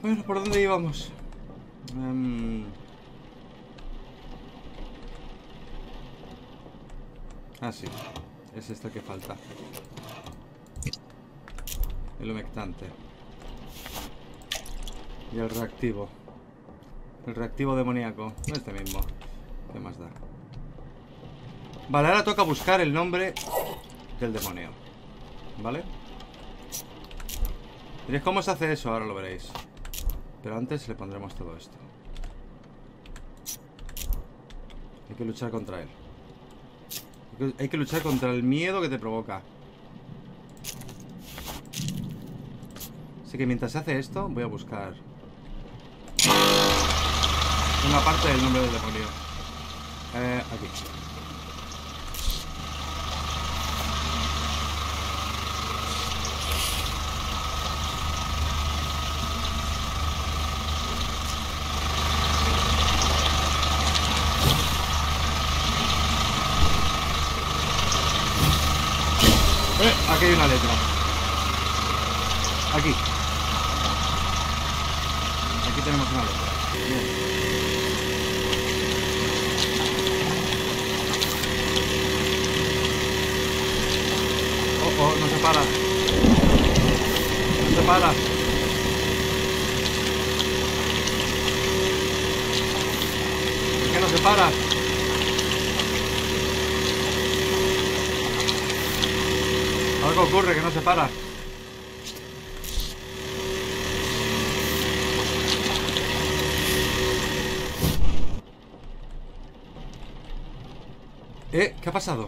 Bueno, ¿por dónde íbamos? Ah, sí. Es esta que falta. El humectante. Y el reactivo. El reactivo demoníaco. No este mismo. ¿Qué más da? Vale, ahora toca buscar el nombre del demonio. ¿Vale? Diréis, ¿cómo se hace eso? Ahora lo veréis. Pero antes le pondremos todo esto. Hay que luchar contra él. Hay que luchar contra el miedo que te provoca. Así que mientras se hace esto, voy a buscar una parte del nombre del demonio. Aquí. Aquí hay una letra. Aquí. Aquí tenemos una letra. Bien. Oh, no se para. No se para. ¿Por qué no se para? Algo ocurre que no se para. ¿Qué ha pasado?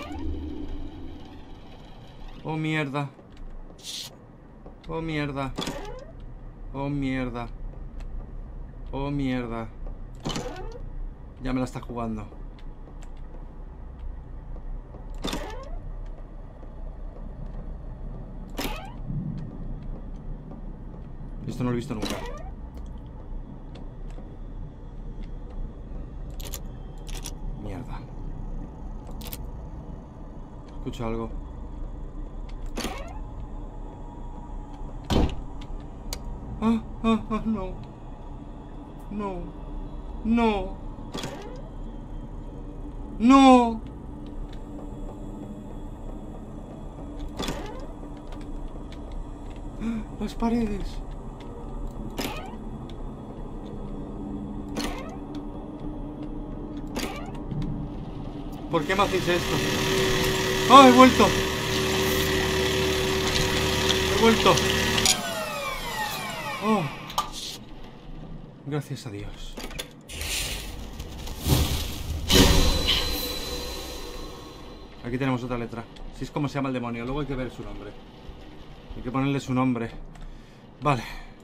Oh, mierda. Oh, mierda. Oh, mierda. Oh, mierda. Ya me la está jugando. Esto no lo he visto nunca. Mierda. Escucho algo. No. No. No. No. Las paredes. ¿Por qué me hacéis esto? ¡Oh, he vuelto! ¡He vuelto! ¡Oh! Gracias a Dios. Aquí tenemos otra letra. Si es como se llama el demonio. Luego hay que ver su nombre. Hay que ponerle su nombre. Vale.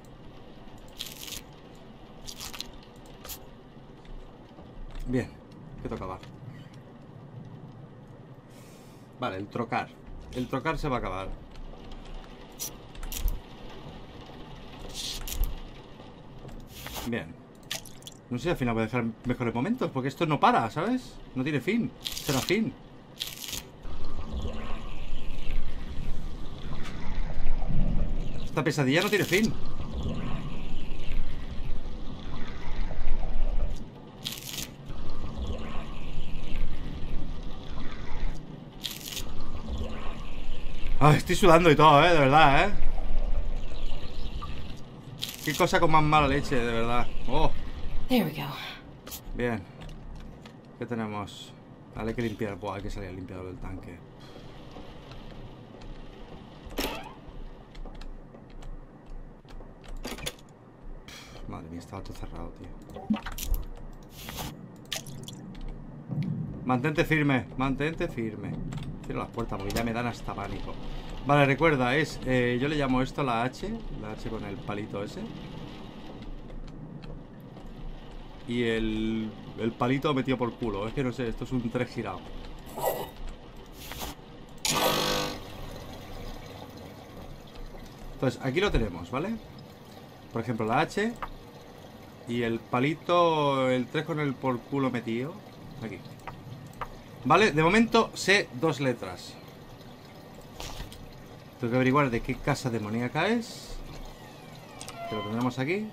Bien. ¿Qué tocaba? Vale, el trocar. El trocar se va a acabar. Bien. No sé si al final voy a dejar mejores momentos, porque esto no para, ¿sabes? No tiene fin. Será fin. Esta pesadilla no tiene fin. Ay, estoy sudando y todo, de verdad, Qué cosa con más mala leche, de verdad. Oh. There we go. Bien. ¿Qué tenemos? Vale, hay que limpiar. Buah, hay que salir al limpiador del tanque. Madre mía, estaba todo cerrado, tío. Mantente firme, mantente firme. Cierro las puertas porque ya me dan hasta pánico. Vale, recuerda, es... yo le llamo esto la H. La H con el palito ese. Y el palito metido por culo. Es que no sé, esto es un 3 girado. Entonces, aquí lo tenemos, ¿vale? Por ejemplo, la H. Y el palito, el 3 con el por culo metido. Aquí. Vale, de momento sé 2 letras. Tengo que averiguar de qué casa demoníaca es. Que lo tendremos aquí.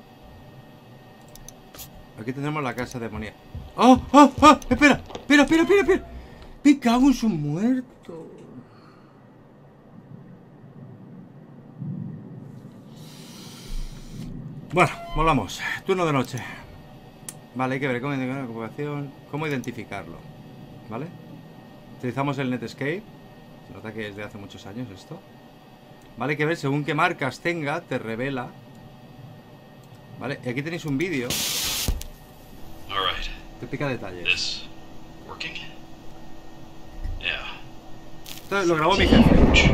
Aquí tendremos la casa demoníaca. ¡Oh! ¡Oh! ¡Oh! ¡Espera! ¡Espera, espera, espera, espera! ¡Me cago en su muerto! Bueno, volvamos. Turno de noche. Vale, hay que ver cómo identificar la ocupación, cómo identificarlo. ¿Vale? Utilizamos el Netscape. Se nota que es de hace muchos años esto. Vale, hay que ver según qué marcas tenga, te revela. Vale, y aquí tenéis un vídeo. Te explica detalles. Esto lo grabó mi jefe.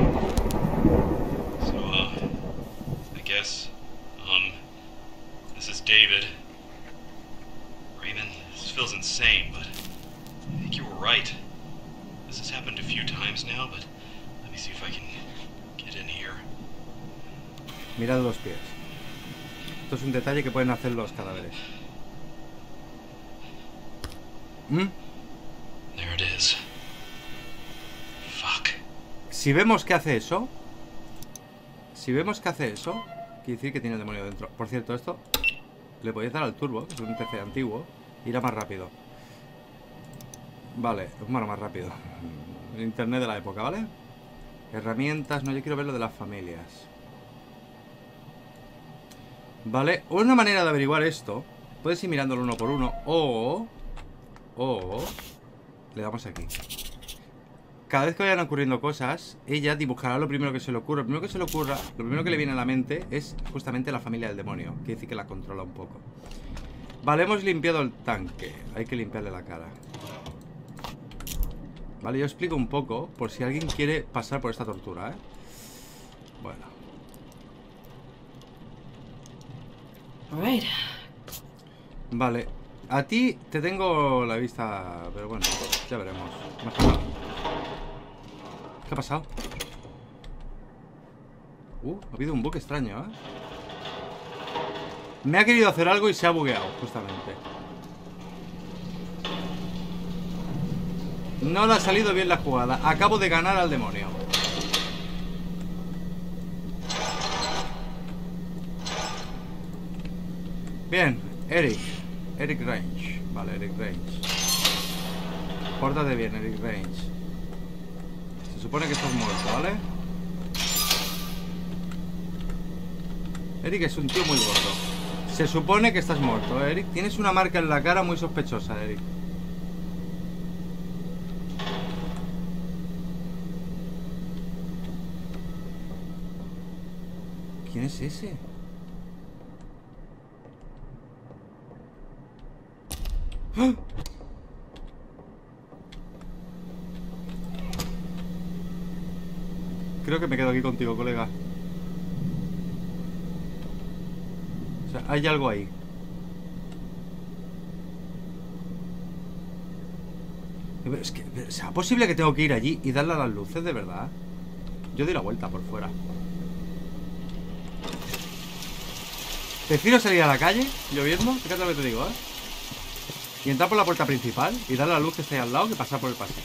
This is David. Raymond, this feels insane, but I think you were right. This has happened a few times now, but let me see if I can get in here. Mirad los pies. Esto es un detalle que pueden hacer los cadáveres. There it is. Fuck. Si vemos que hace eso, quiere decir que tiene el demonio dentro. Por cierto, esto le podéis dar al turbo, que es un PC antiguo, irá más rápido. Vale, bueno, más rápido. El internet de la época, ¿vale? Herramientas, no, yo quiero ver lo de las familias. Vale, una manera de averiguar esto, puedes ir mirándolo uno por uno, o le damos aquí. Cada vez que vayan ocurriendo cosas, ella dibujará lo primero que se le ocurra. Lo primero que le viene a la mente es justamente la familia del demonio. Quiere decir que la controla un poco. Vale, hemos limpiado el tanque. Hay que limpiarle la cara. Vale, yo explico un poco por si alguien quiere pasar por esta tortura, ¿eh? Bueno. Vale. A ti te tengo la vista, pero bueno, ya veremos. ¿Qué ha pasado? Ha habido un bug extraño, ¿eh? Me ha querido hacer algo y se ha bugueado, justamente. No le ha salido bien la jugada. Acabo de ganar al demonio. Bien, Eric Range. Vale, Eric Range. Pórtate bien, Eric Range. Se supone que estás muerto, ¿vale? Eric es un tío muy gordo. Se supone que estás muerto, ¿eh, Eric? Tienes una marca en la cara muy sospechosa, Eric. ¿Quién es ese? ¡Ah! Creo que me quedo aquí contigo, colega. O sea, hay algo ahí. Pero es que, ¿será posible que tengo que ir allí y darle a las luces, de verdad? Yo doy la vuelta por fuera. Prefiero salir a la calle, lloviendo, fíjate lo que te digo, ¿eh? Y entrar por la puerta principal y darle a la luz que está ahí al lado que pasar por el pasillo.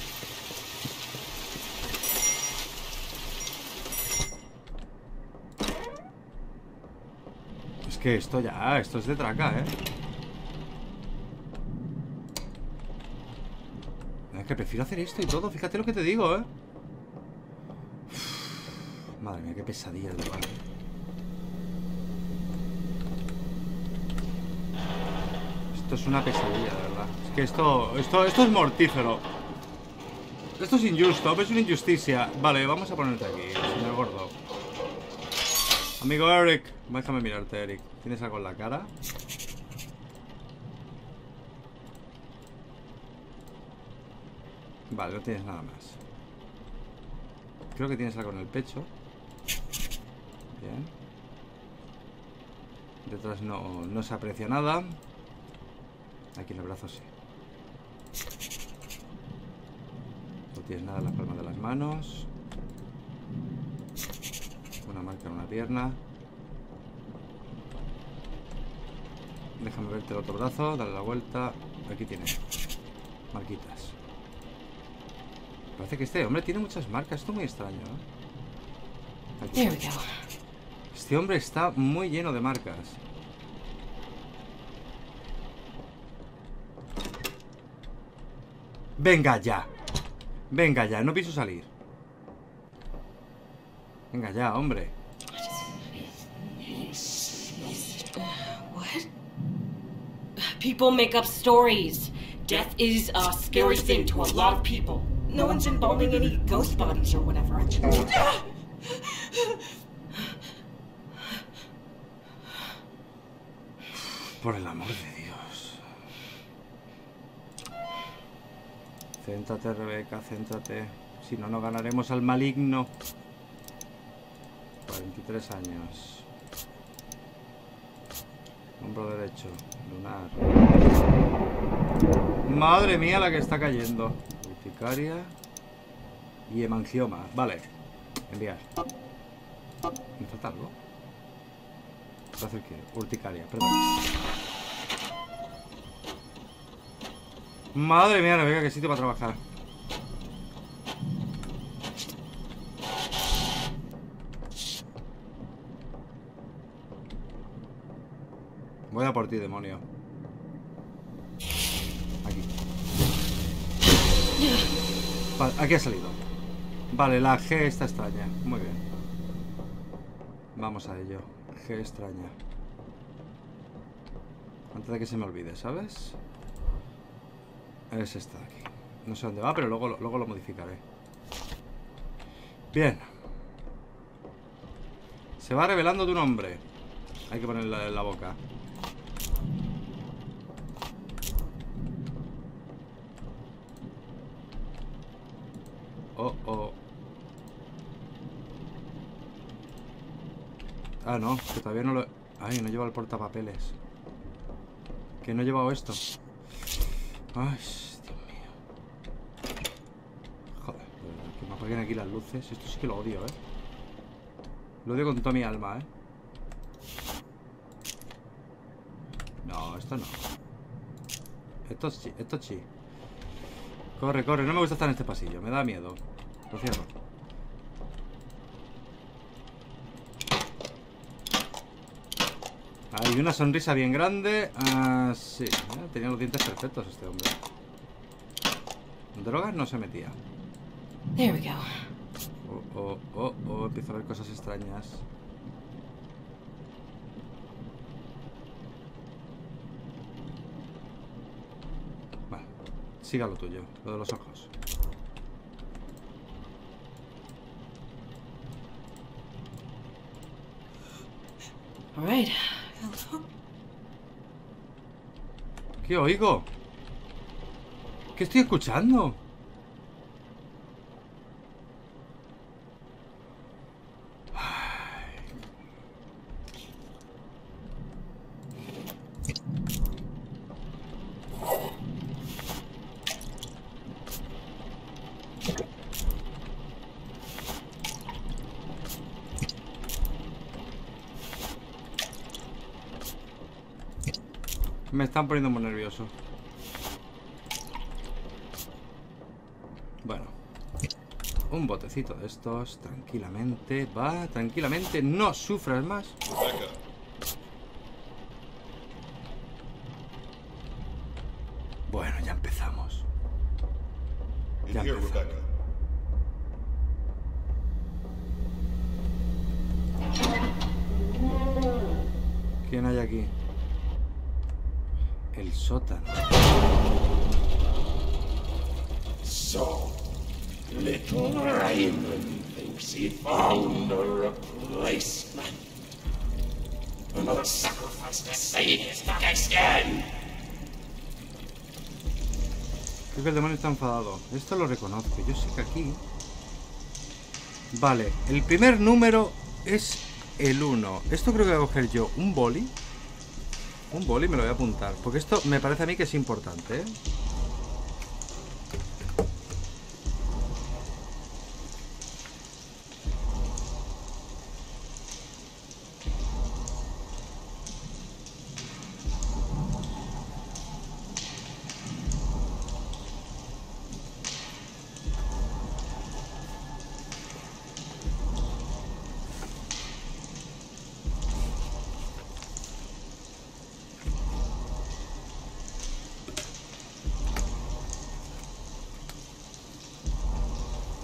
Es que esto es de traca, ¿eh? Es que prefiero hacer esto y todo, fíjate lo que te digo, ¿eh? Uf, madre mía, qué pesadilla, de verdad. Esto es una pesadilla, de verdad. Es que esto es mortífero. Esto es injusto, es una injusticia. Vale, vamos a ponerte aquí, señor gordo. Amigo Eric, déjame mirarte, Eric. ¿Tienes algo en la cara? Vale, no tienes nada más. Creo que tienes algo en el pecho. Bien. Detrás no se aprecia nada. Aquí en el brazo sí. No tienes nada en las palmas de las manos. Una marca en una pierna. Déjame verte el otro brazo. Dale la vuelta. Aquí tienes marquitas. Parece que este hombre tiene muchas marcas. Esto es muy extraño, ¿eh? Aquí. Este hombre está muy lleno de marcas. Venga ya. Venga ya, no pienso salir. Venga ya, hombre. What? People make up stories. Death is a scary thing to a lot of people. No one's embalming any ghost bodies or whatever. Por el amor de Dios. Céntrate, Rebeca, céntrate. Si no, no ganaremos al maligno. 43 años. Hombro derecho. Lunar. Madre mía la que está cayendo. Urticaria. Y hemangioma. Vale. Enviar. ¿Me falta algo? Urticaria, perdón. Madre mía, Rebeca, qué sitio para trabajar. Voy a por ti, demonio. Aquí. Vale, aquí ha salido. Vale, la G está extraña. Muy bien. Vamos a ello. G extraña. Antes de que se me olvide, ¿sabes? Es esta de aquí. No sé dónde va, pero luego lo modificaré. Bien. Se va revelando de un hombre. Hay que ponerla en la boca. Oh, oh. Ah, no, que todavía no lo... Ay, no lleva el portapapeles. Que no he llevado esto. Ay, Dios mío. Joder, que me apaguen aquí las luces. Esto sí que lo odio, Lo odio con toda mi alma, No, esto no. Esto sí. Corre, corre, no me gusta estar en este pasillo. Me da miedo. Lo cierro. Hay una sonrisa bien grande. Ah, sí. Tenía los dientes perfectos este hombre. Drogas no se metía. There we go. Empiezo a ver cosas extrañas. Vale. Siga lo tuyo, lo de los ojos. All right. ¿Qué oigo? ¿Qué estoy escuchando? Me están poniendo muy nervioso. Bueno. Un botecito de estos. Tranquilamente. Va, tranquilamente. No sufras más. Bueno, ya empezamos. Ya empezamos. ¿Quién hay aquí? El sótano. So, little Raymond thinks he found a replacement. Another sacrifice to save his fucking skin. Creo que el demonio está enfadado. Esto lo reconozco. Yo sé que aquí... Vale, el primer número es el 1. Esto creo que voy a coger yo. Un boli. Un boli me lo voy a apuntar. Porque esto me parece a mí que es importante,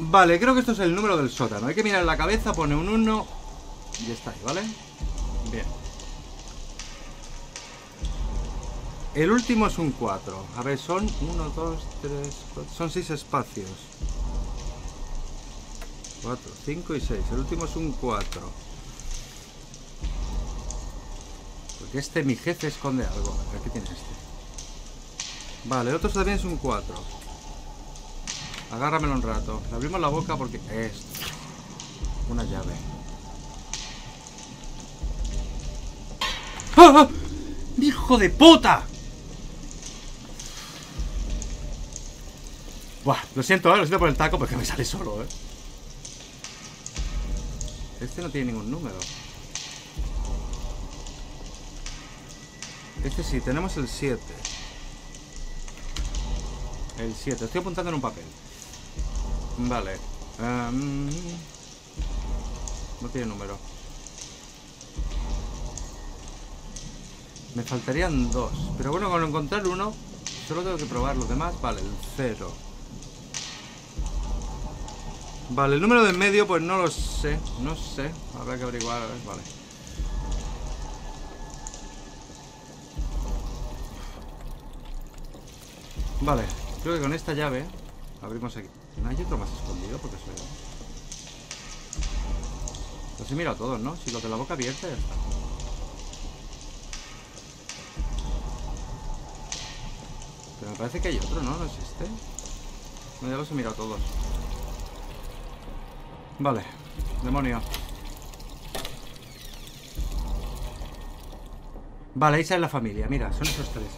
Vale, creo que esto es el número del sótano. Hay que mirar la cabeza, pone un 1 y está ahí, ¿vale? Bien. El último es un 4. A ver, son 1, 2, 3, 4. Son 6 espacios. 4, 5 y 6. El último es un 4. Porque este, mi jefe, esconde algo. A ver, ¿qué tiene este? Vale, el otro también es un 4. Agárramelo un rato. Le abrimos la boca porque es una llave. ¡Ah! ¡Hijo de puta! Buah, lo siento por el taco porque me sale solo, Este no tiene ningún número. Este sí, tenemos el 7. El 7, estoy apuntando en un papel. Vale. No tiene número. Me faltarían 2. Pero bueno, con encontrar uno, solo tengo que probar los demás. Vale, el 0. Vale, el número de en medio, pues no lo sé. No sé. Habrá que averiguar. A ver, vale. Vale, creo que con esta llave abrimos aquí. ¿No hay otro más escondido? Porque soy... Los he mirado todos, ¿no? Si lo de la boca abierta ya está. Pero me parece que hay otro, ¿no? ¿No es este? No, ya los he mirado todos. Vale, demonio. Vale, esa es la familia. Mira, son esos 3.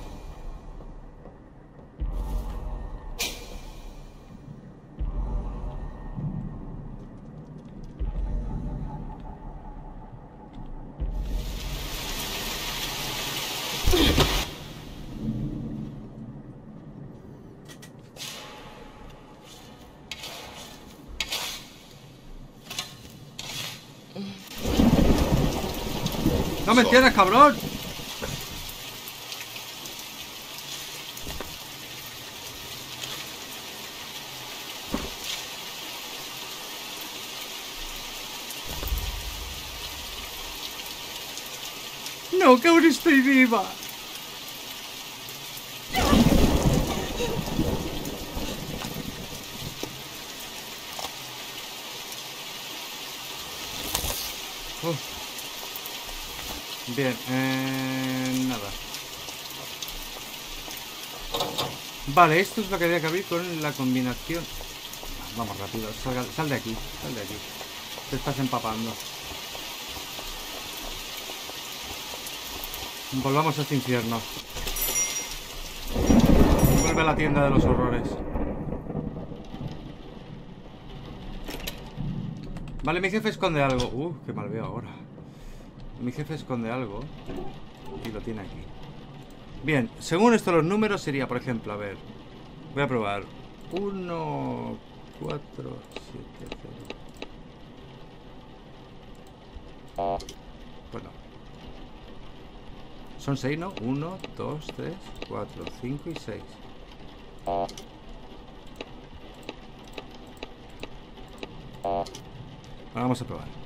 ¡No me entiendes, cabrón! ¡No, que aún estoy viva! Bien, nada. Vale, esto es lo que había que abrir con la combinación. Vamos rápido, sal de aquí, sal de aquí. Te estás empapando. Volvamos a este infierno. Vuelve a la tienda de los horrores. Vale, mi jefe esconde algo. Qué mal veo ahora. Mi jefe esconde algo y lo tiene aquí. Bien, según esto los números sería, por ejemplo, a ver, voy a probar 1, 4, 7, 0. Bueno, son 6, ¿no? 1, 2, 3, 4, 5 y 6. Ahora vamos a probar.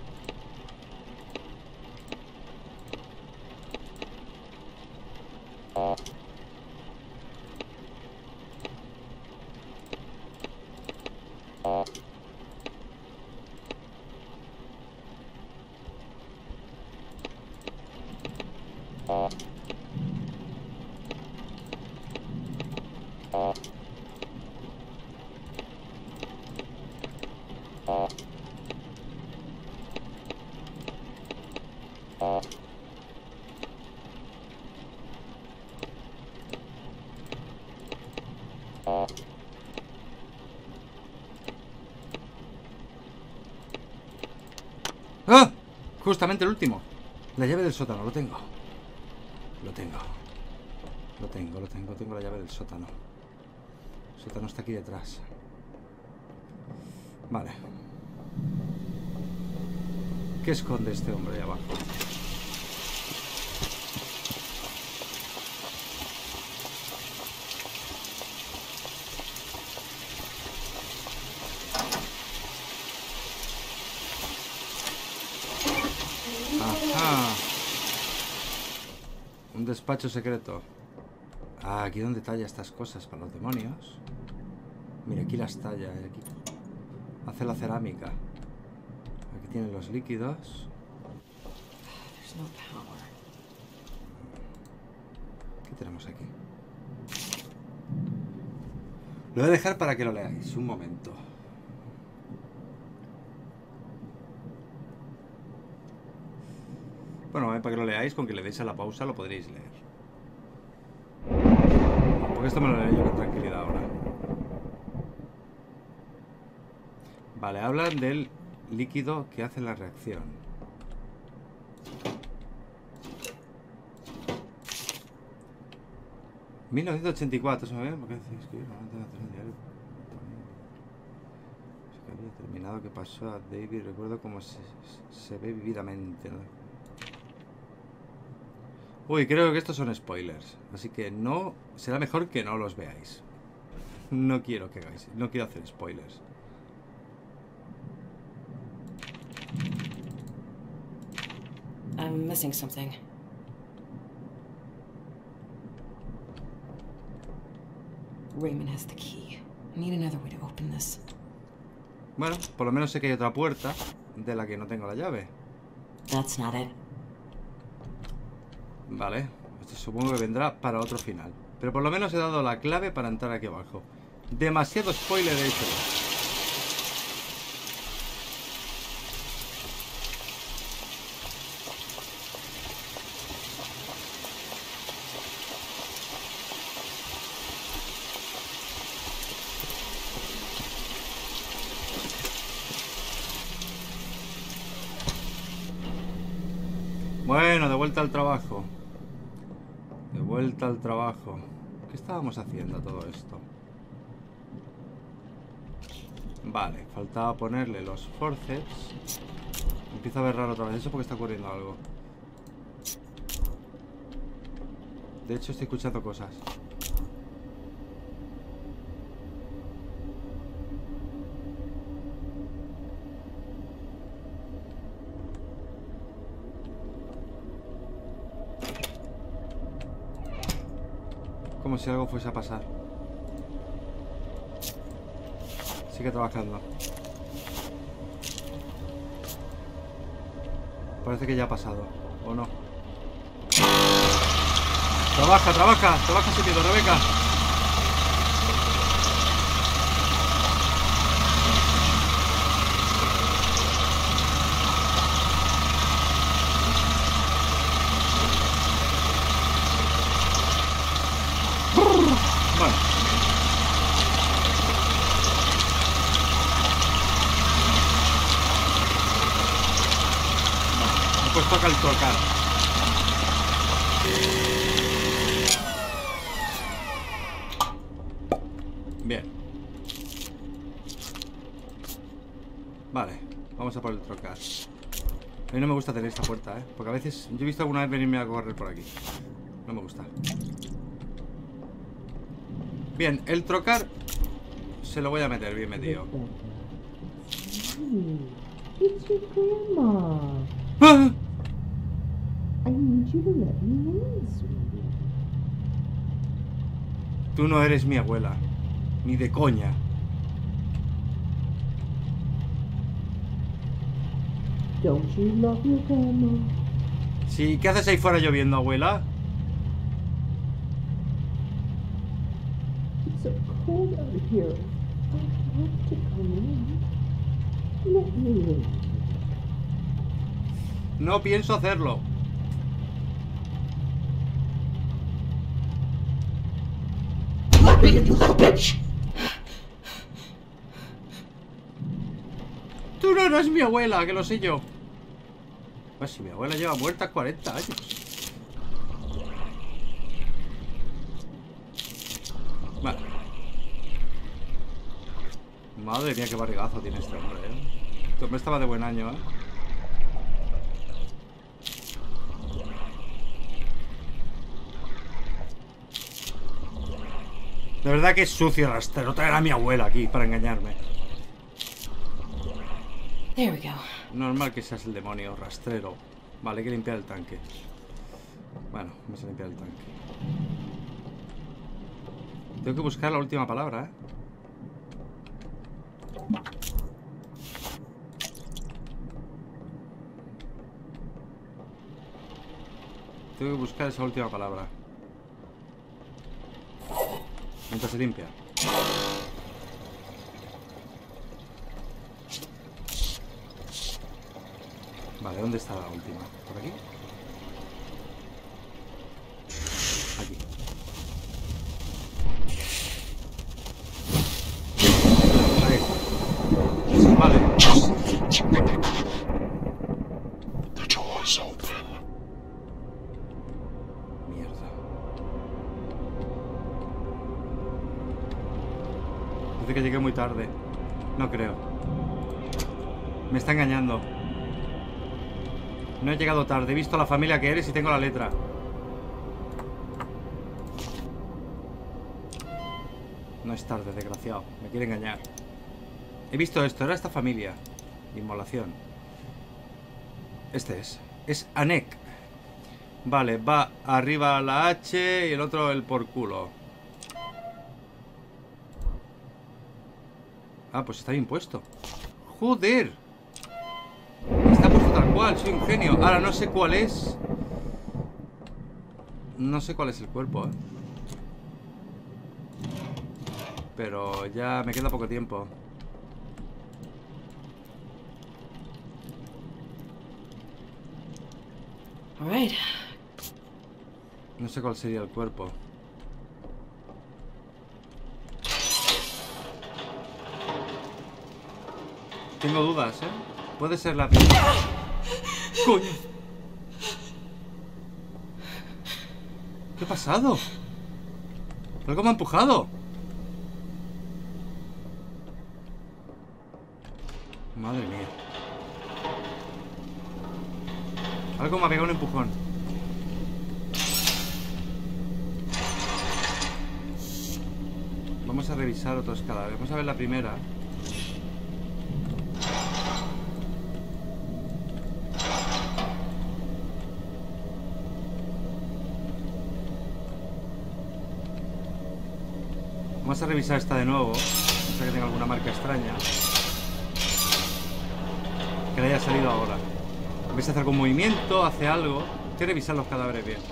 ¡Ah! Justamente el último. La llave del sótano, lo tengo. Tengo la llave del sótano. El sótano está aquí detrás. Vale. ¿Qué esconde este hombre ahí abajo? Ajá. Un despacho secreto. Ah, aquí donde talla estas cosas para los demonios. Mira, aquí las talla. Aquí hace la cerámica. Aquí tienen los líquidos. There's no power. ¿Qué tenemos aquí? Lo voy a dejar para que lo leáis. Un momento. Bueno, para que lo leáis, con que le deis a la pausa lo podréis leer. Porque esto me lo leo yo con tranquilidad ahora. Vale, hablan del líquido que hace la reacción. ¿1984? ¿Se me ve? ¿Por qué escribir? Se había terminado. ¿Qué pasó a David? Recuerdo cómo se ve vividamente, ¿no? Uy, creo que estos son spoilers. Así que no... Será mejor que no los veáis. No quiero que hagáis... No quiero hacer spoilers. I'm missing something. Raymond has the key. I need another way to open this. Bueno, por lo menos sé que hay otra puerta de la que no tengo la llave. That's not it. Vale, esto supongo que vendrá para otro final. Pero por lo menos he dado la clave para entrar aquí abajo. Demasiado spoiler he hecho. Bueno, de vuelta al trabajo. De vuelta al trabajo. ¿Qué estábamos haciendo todo esto? Vale, faltaba ponerle los forceps. Empieza a ver raro otra vez. Eso porque está ocurriendo algo. De hecho, estoy escuchando cosas. Como si algo fuese a pasar. Sigue trabajando. Parece que ya ha pasado. ¿O no? Trabaja, trabaja. Trabaja sin miedo, Rebeca. Bueno. Me he puesto acá el trocar. Bien. Vale, vamos a por el trocar. A mí no me gusta tener esta puerta, porque a veces yo he visto alguna vez venirme a correr por aquí. No me gusta. Bien, el trocar se lo voy a meter bien metido. It's your grandma. ¡Ah! I need you to let me in, sweetie. Tú no eres mi abuela, ni de coña. Don't you love your grandma? Sí, ¿qué haces ahí fuera lloviendo, abuela? It's so cold out here. I have to come in. Let me in. No pienso hacerlo. Let me in, you little bitch! Tú no eres mi abuela, que lo sé yo. Pues si mi abuela lleva muerta 40 años. Vale. Madre mía, qué barrigazo tiene este hombre, Este hombre estaba de buen año, De verdad que es sucio, rastrero. Traer a mi abuela aquí para engañarme. There we go. Normal que seas el demonio, rastrero. Vale, hay que limpiar el tanque. Bueno, vamos a limpiar el tanque. Tengo que buscar la última palabra, ¿eh? Tengo que buscar esa última palabra. Mientras se limpia. Vale, ¿dónde está la última? ¿Por aquí? Aquí. Ahí. Vale. The door's open. Mierda. Dice que llegué muy tarde. No creo. Me está engañando. No he llegado tarde. He visto la familia que eres y tengo la letra. No es tarde, desgraciado. Me quiere engañar. He visto esto. Era esta familia. Inmolación. Este es. Es Anek. Vale, va arriba la H y el otro el por culo. Ah, pues está bien puesto. ¡Joder! Está puesto tal cual, soy un genio. Ahora no sé cuál es. No sé cuál es el cuerpo, pero ya me queda poco tiempo. All right. No sé cuál sería el cuerpo. Tengo dudas, ¿eh? Puede ser la primera. ¡Coño! ¿Qué ha pasado? Algo me ha empujado. Madre mía. Algo me ha pegado un empujón. Vamos a revisar otros cadáveres. Vamos a ver la primera. Vamos a revisar esta de nuevo. No sé que tenga alguna marca extraña. Que le haya salido ahora. En vez de hacer algún movimiento, hace algo. Hay que revisar los cadáveres bien.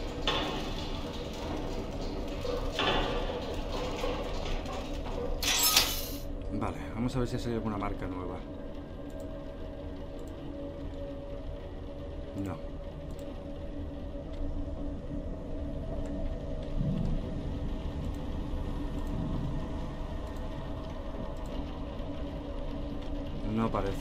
Vale, vamos a ver si ha salido alguna marca nueva. No. No parece.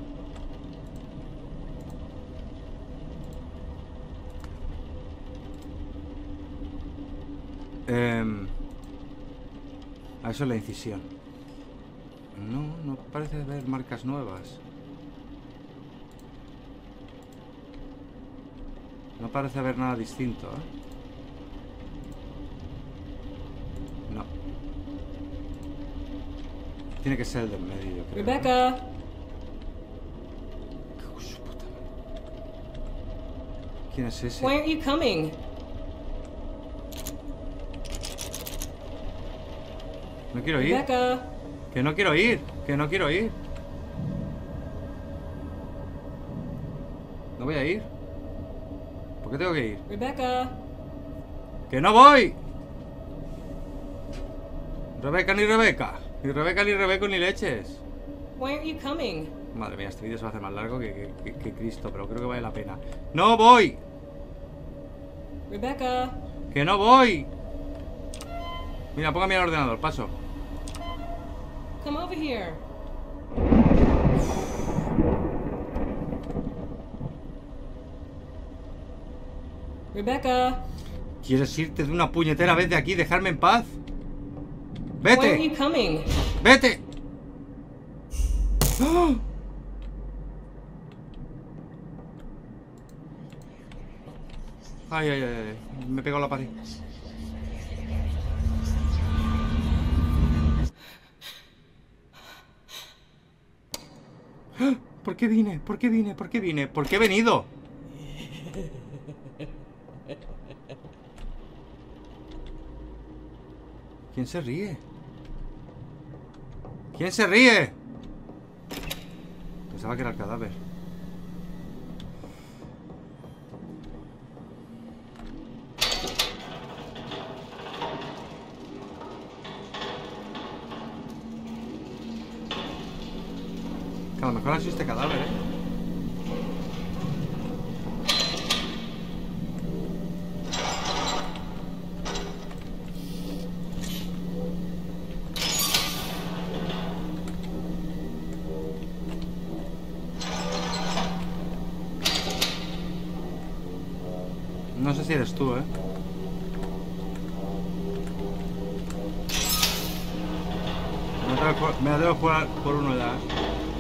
A eso es la incisión. No parece haber marcas nuevas. No parece haber nada distinto, ¿eh? No. Tiene que ser el del medio, yo creo. Rebecca! ¿Quién es ese? Why aren't you coming? No quiero ir. Rebecca! Que no quiero ir. Que no quiero ir. No voy a ir. ¿Por qué tengo que ir? Rebecca! ¡Que no voy! Rebeca ni Rebeca. Ni Rebeca ni Rebeca ni leches. Why aren't you coming? Madre mía, este vídeo se va a hacer más largo que Cristo, pero creo que vale la pena. ¡No voy! Rebecca! ¡Que no voy! Mira, póngame al ordenador, paso. Come over here. Rebecca! ¿Quieres irte de una puñetera vez de aquí y dejarme en paz? Why aren't ¡Vete! you coming? ¡Vete! ¡Ah! Ay, ay, ay, ay. Me pegó la pared. ¡Ah! ¿Por qué vine? ¿Por qué vine? ¿Por qué vine? ¿Por qué he venido? ¿Quién se ríe? ¿Quién se ríe? Pensaba que era el cadáver. Que a lo mejor ha sido este cadáver, ¿eh? No sé si eres tú, ¿eh? Me atrevo a jugar por uno ya, ¿eh?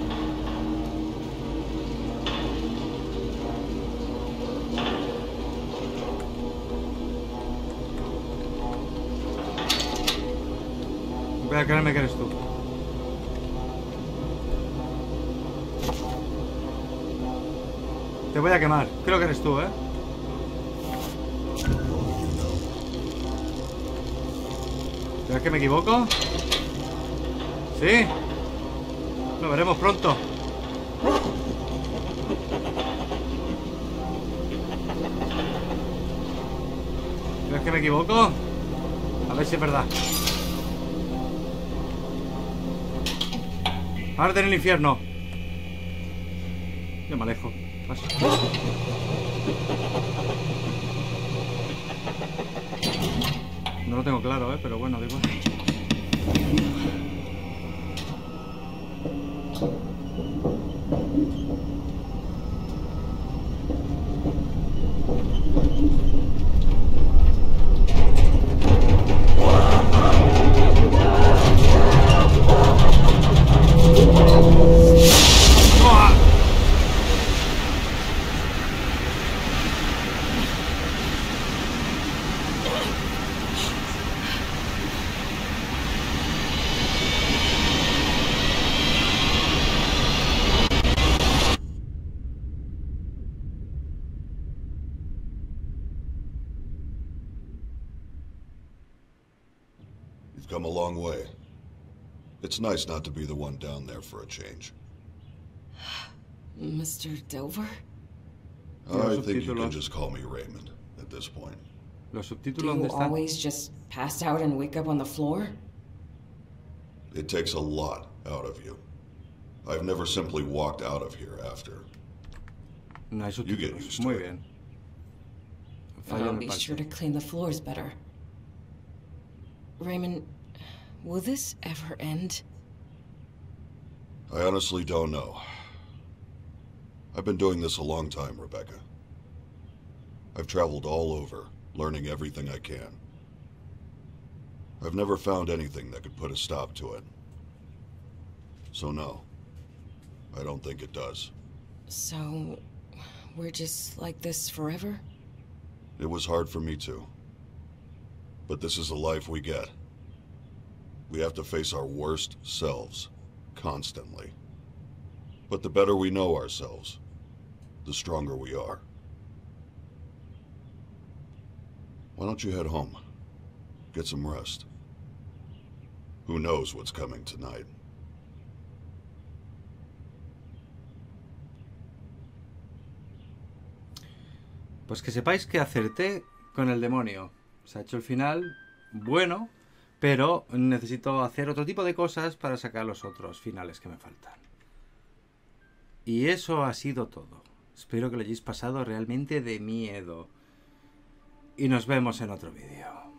Voy a creerme que eres tú. Te voy a quemar. Creo que eres tú, ¿eh? ¿Crees que me equivoco? ¿Sí? Lo veremos pronto. ¿Crees que me equivoco? A ver si es verdad. Arde en el infierno. Yo me alejo. Paso. No lo tengo claro, pero bueno, da igual. You've come a long way. It's nice not to be the one down there for a change. Mr. Dover? I think you can just call me Raymond at this point. Los subtítulos, Do ¿dónde you están? always just pass out and wake up on the floor? It takes a lot out of you. I've never simply walked out of here after. No hay You get subtítulos. used to Muy it. bien. I'll Fallo en be el sure to parche. clean the floors better. Raymond, will this ever end? I honestly don't know. I've been doing this a long time, Rebecca. I've traveled all over, learning everything I can. I've never found anything that could put a stop to it. So no, I don't think it does. So, we're just like this forever? It was hard for me too. But this is the life we get. We have to face our worst selves, constantly. But the better we know ourselves, the stronger we are. Why don't you head home? Get some rest. Who knows what's coming tonight? Pues que sepáis que acerté con el demonio. Se ha hecho el final bueno, pero necesito hacer otro tipo de cosas para sacar los otros finales que me faltan. Y eso ha sido todo. Espero que lo hayáis pasado realmente de miedo. Y nos vemos en otro vídeo.